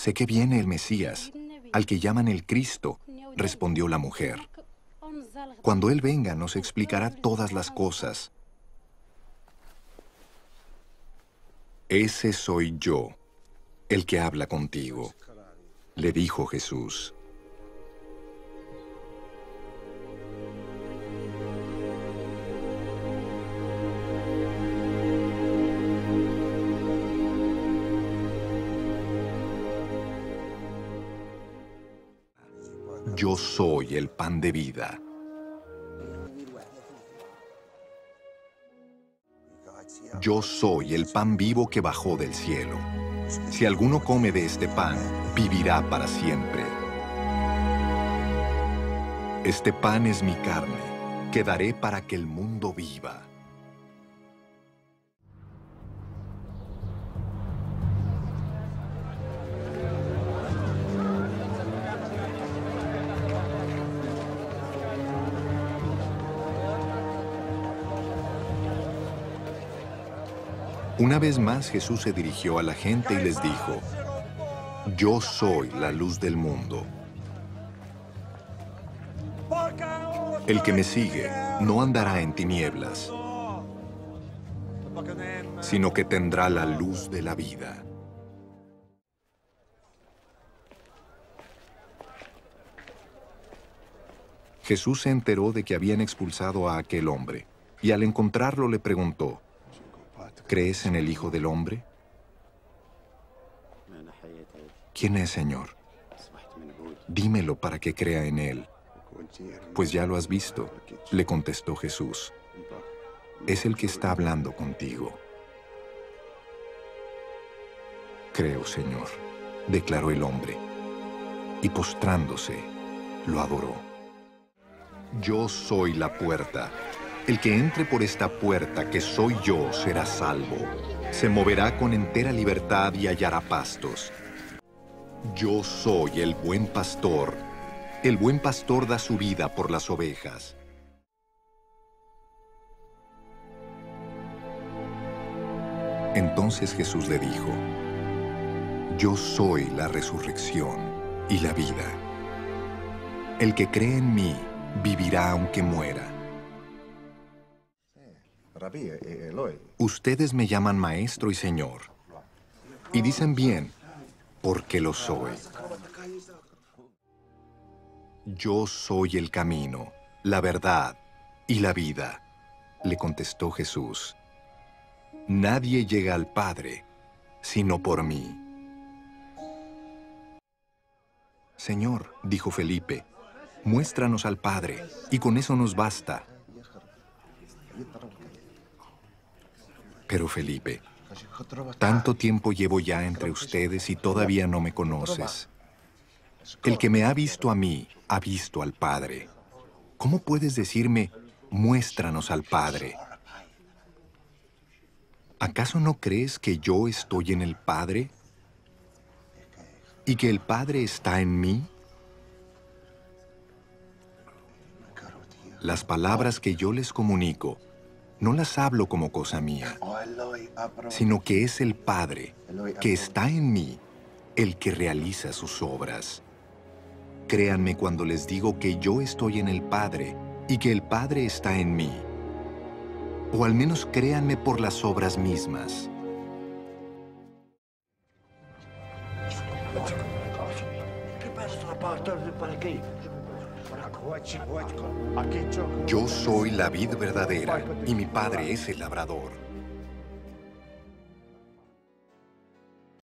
Sé que viene el Mesías, al que llaman el Cristo, respondió la mujer. Cuando Él venga, nos explicará todas las cosas. Ese soy yo, el que habla contigo, le dijo Jesús. Yo soy el pan de vida. Yo soy el pan vivo que bajó del cielo. Si alguno come de este pan, vivirá para siempre. Este pan es mi carne, que daré para que el mundo viva. Una vez más Jesús se dirigió a la gente y les dijo, yo soy la luz del mundo. El que me sigue no andará en tinieblas, sino que tendrá la luz de la vida. Jesús se enteró de que habían expulsado a aquel hombre, y al encontrarlo le preguntó, ¿crees en el Hijo del Hombre? ¿Quién es, Señor? Dímelo para que crea en Él. Pues ya lo has visto, le contestó Jesús. Es el que está hablando contigo. Creo, Señor, declaró el hombre, y postrándose, lo adoró. Yo soy la puerta. El que entre por esta puerta, que soy yo, será salvo. Se moverá con entera libertad y hallará pastos. Yo soy el buen pastor. El buen pastor da su vida por las ovejas. Entonces Jesús le dijo, yo soy la resurrección y la vida. El que cree en mí, vivirá aunque muera. Ustedes me llaman Maestro y Señor, y dicen bien, porque lo soy. Yo soy el camino, la verdad y la vida, le contestó Jesús. Nadie llega al Padre, sino por mí. Señor, dijo Felipe, muéstranos al Padre, y con eso nos basta. Pero Felipe, tanto tiempo llevo ya entre ustedes y todavía no me conoces. El que me ha visto a mí, ha visto al Padre. ¿Cómo puedes decirme, muéstranos al Padre? ¿Acaso no crees que yo estoy en el Padre? ¿Y que el Padre está en mí? Las palabras que yo les comunico, no las hablo como cosa mía, sino que es el Padre, que está en mí, el que realiza sus obras. Créanme cuando les digo que yo estoy en el Padre y que el Padre está en mí. O al menos créanme por las obras mismas. Yo soy la vid verdadera y mi Padre es el labrador.